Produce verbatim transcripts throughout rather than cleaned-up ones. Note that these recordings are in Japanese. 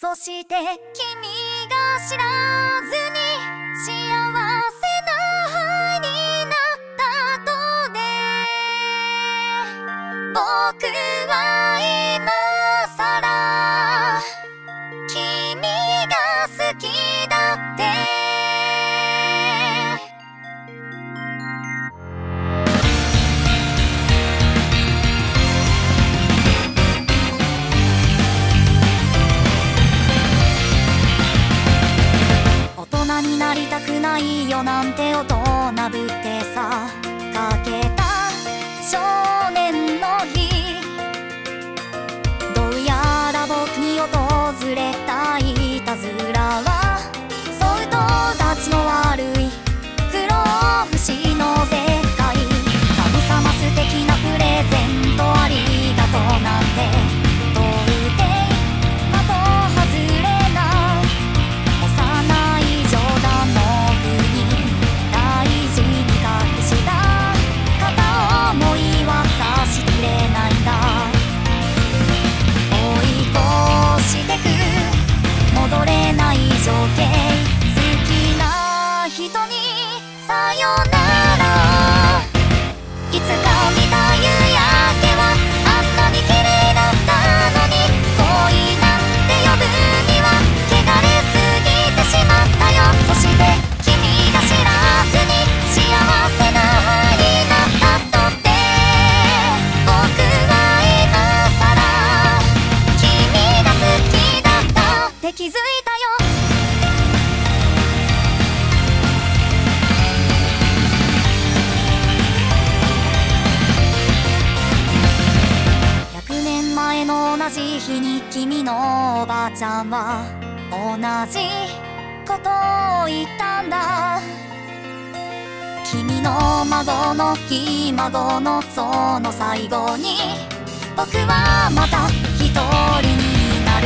そして君が知らずに幸せな灰になった後で、僕は今さら君が好きだって。大人になりたくないよなんて大人ぶってさかけた少年の日、どうやら僕に訪れたいたずらはそう友達の悪い不老不死の世界。神様素敵なプレゼントありがとうなんて到底的外れな幼い冗談のふに大事に隠した片思いは察してくれないんだ。追い越してく戻れない情景、好きな人にさよなら。いつか見た夕焼けはあんなに綺麗だったのに、恋なんて呼ぶには汚れすぎてしまったよ。そして君が知らずに幸せな灰になったとって僕は今さら君が好きだったって気づいたよ。ひゃくねんまえの同じ日に君のおばあちゃんは同じことを言ったんだ。君の孫のひ孫のその最後に僕はまた一人になる。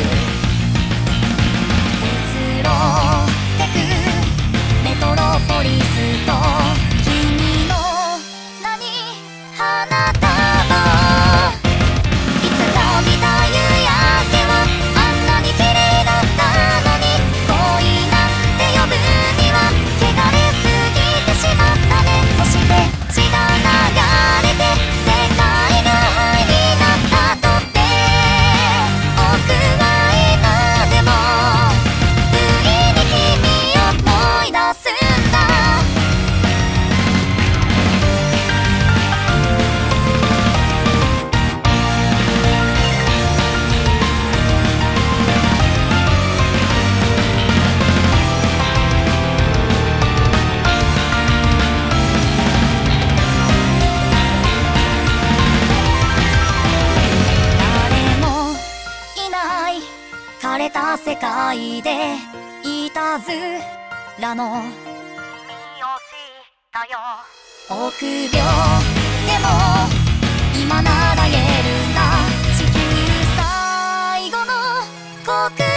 移ろってくメトロポリスと君の名に花束。いつか見た夕焼けはあんなに綺麗だったのに、恋なんて呼ぶには汚れすぎてしまったね。そして血が流れて世界が灰になったとって僕は今でも不意に君を思い出すんだ。誰もいない枯れた世界でいたずらの身をしたよ。臆病でも今なら言えるんだ。地球最後の告白